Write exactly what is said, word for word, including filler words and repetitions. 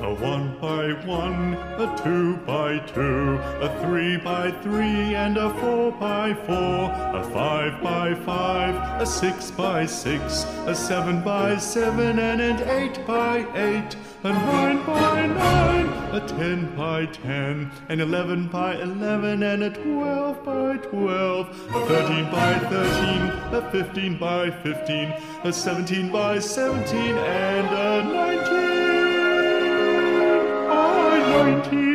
A one by one, a two by two, a three by three, and a four by four, a five by five, a six by six, a seven by seven, and an eight by eight, a nine by nine, a ten by ten, an eleven by eleven, and a twelve by twelve, a thirteen by thirteen, a fifteen by fifteen, a seventeen by seventeen, and a nineteen by nineteen.